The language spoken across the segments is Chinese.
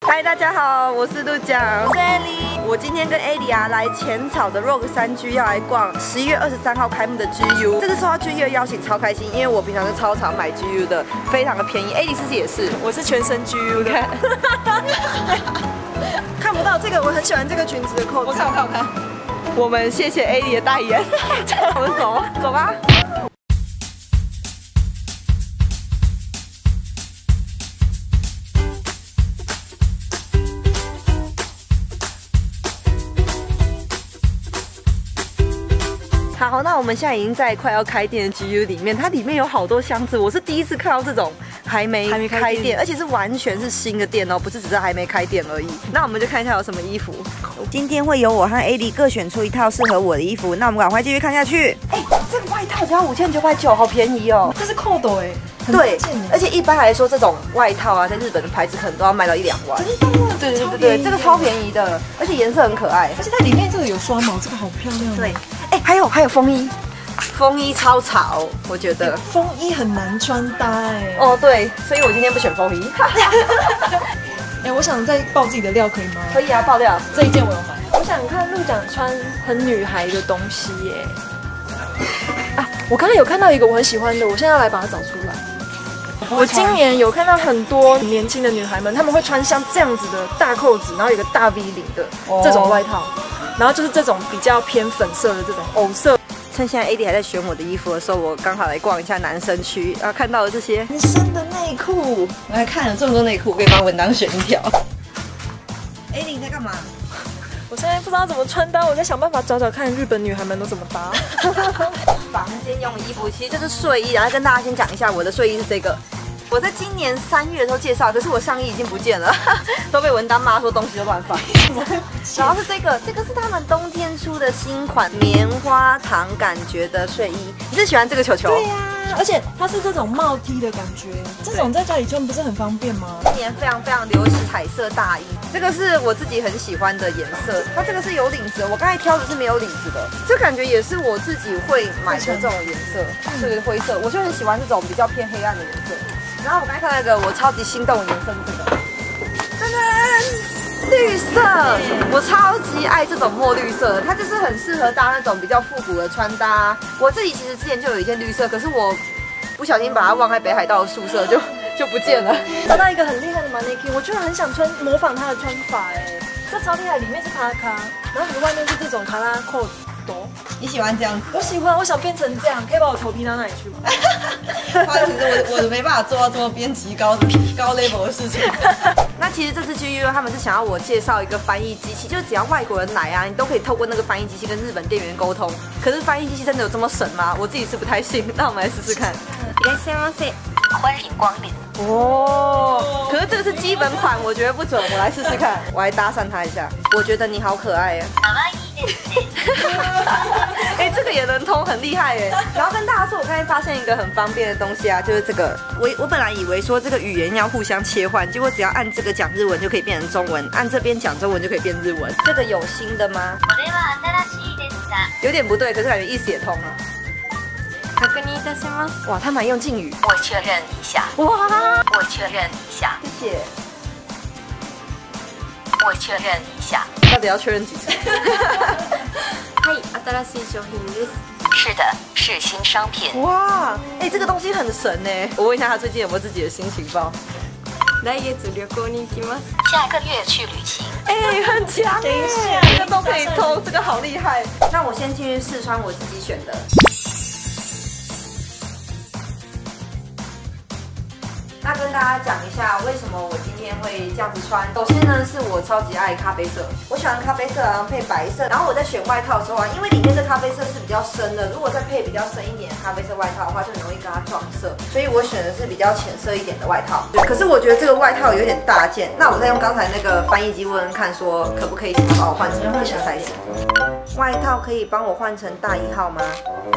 嗨，大家好，我是陆酱，我是艾莉。我今天跟艾莉啊来浅草的 Rogue 3G 要来逛11月23号开幕的 GU。这次受到 GU 的邀请，超开心，因为我平常是超常买 GU 的，非常的便宜。艾莉是不是也是？ 我是全身 GU 的。看不到这个，我很喜欢这个裙子的扣子。 我看。我们谢谢艾莉的代言。我们走吧。好，那我们现在已经在快要开店的 GU 里面，它里面有好多箱子，我是第一次看到这种还没开店，而且是完全是新的店哦，不是只是还没开店而已。那我们就看一下有什么衣服。今天会由我和 AD 各选出一套适合我的衣服，那我们赶快继续看下去。哎，这个外套只要5990，好便宜哦。 这是扣斗哎， 对，而且一般来说这种外套啊，在日本的牌子可能都要卖到1-2万。 真的？ 对，这个超便宜的，而且颜色很可爱， 而且它里面这个有刷毛，这个好漂亮。 对。哎，还有风衣，风衣超潮，我觉得风衣很难穿搭哎。 哦，对，所以我今天不选风衣。 哎，我想再爆自己的料，可以吗？ 可以啊，爆料。 这一件我有买。我想看陆长穿很女孩的东西耶。啊，我刚才有看到一个我很喜欢的，我现在要来把它找出来。我今年有看到很多年轻的女孩们，她们会穿像这样子的大扣子，然后有个大 V 领的这种外套。然后就是这种比较偏粉色的这种藕色。趁现在 AD 还在选我的衣服的时候，我刚好来逛一下男生区，然后看到了这些男生的内裤。我还看了这么多内裤，可以帮文当选一条。AD 你在干嘛？ 我现在不知道怎么穿搭，我在想办法找看日本女孩们都怎么搭。 房间用衣服，其实这是睡衣，然后跟大家先讲一下，我的睡衣是这个。我在今年3月的时候介绍，可是我上衣已经不见了，都被文丹妈说东西都乱放。然后是这个是他们冬天出的新款棉花糖感觉的睡衣。你是喜欢这个球球？ 对呀，而且它是这种帽 T 的感觉，这种在家里穿不是很方便吗？ 今年非常流行彩色大衣，这个是我自己很喜欢的颜色。它这个是有领子的，我刚才挑的是没有领子的，这感觉也是我自己会买的这种颜色，是灰色。我就很喜欢这种比较偏黑暗的颜色。然后我刚才看到一个我超级心动的颜色是这个，噔噔，绿色，我超级爱这种墨绿色的，它就是很适合搭那种比较复古的穿搭。我自己其实之前就有一件绿色，可是我不小心把它忘在北海道的宿舍就不见了。 找到一个很厉害的 mannequin， 我居然很想模仿它的穿法哎，这超厉害，里面是卡卡，然后你的外面是这种卡拉扣。 你喜欢这样子？ 我喜欢，我想变成这样，可以把我头皮到哪里去吗？ 不好意思，我没办法做到这么编辑高 level 的事情。那其实这次 GU 他们是想要我介绍一个翻译机器，就是只要外国人来啊，你都可以透过那个翻译机器跟日本店员沟通。可是翻译机器真的有这么神吗？我自己是不太信。那我们来试试看。いらっしゃいませ，欢迎光临。哦，可是这个是基本款，我觉得不准。我来试试看，我来搭讪他一下。我觉得你好可爱呀。哎，这个也能通，很厉害耶！然后跟大家说，我刚才发现一个很方便的东西啊，就是这个。我本来以为说这个语言要互相切换，结果只要按这个讲日文就可以变成中文，按这边讲中文就可以变日文。这个有新的吗？有点不对，可是感觉意思也通了。確認いたします。哇，他蛮用敬语。我确认一下。哇，我确认一下。谢谢。我确认一下。到底要确认几次？はい、新しい商品です。是的，是新商品。哇，哎，这个东西很神呢。我问一下他最近有没有自己的新情报。来月旅行に行きます。下个月去旅行。哎，很强。等一下，这个都可以通，这个好厉害。那我先进去试穿我自己选的。那跟大家讲一下为什么我今天会这样子穿。首先呢，是我超级爱咖啡色，我喜欢咖啡色啊配白色。然后我在选外套的时候啊，因为里面这咖啡色是比较深的，如果再配比较深一点的咖啡色外套的话，就很容易跟它撞色。所以我选的是比较浅色一点的外套。可是我觉得这个外套有点大件，那我再用刚才那个翻译机问问看，说可不可以帮我换成别的 size。外套可以帮我换成大1号吗？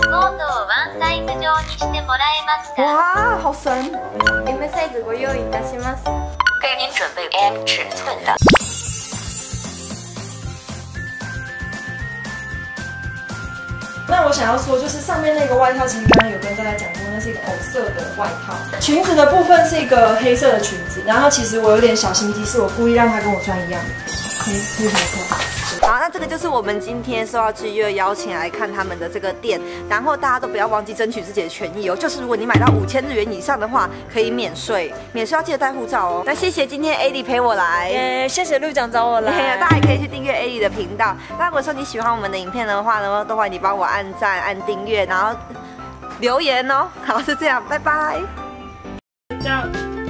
哇，好神 ！M size ご用意いたします。给您准备 M 尺寸的。 那我想要说，就是上面那个外套，其实刚刚有跟大家讲过，那是一个藕色的外套。裙子的部分是一个黑色的裙子，然后其实我有点小心机，是我故意让它跟我穿一样的，黑色。 好，那这个就是我们今天受到志月邀请来看他们的这个店，然后大家都不要忘记争取自己的权益哦。就是如果你买到5000日元以上的话，可以免税，免税要记得带护照哦。那谢谢今天 Ali 陪我来， 谢谢陆长找我来， 大家也可以去订阅 Ali 的频道。那如果说你喜欢我们的影片的话呢，都欢迎你帮我按赞、按订阅，然后留言哦。好，是这样，拜拜。 チャ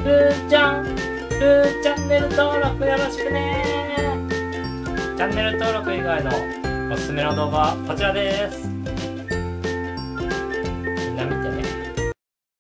ンネル登録よろしくね。チャンネル登録以外のおすすめの動画はこちらです。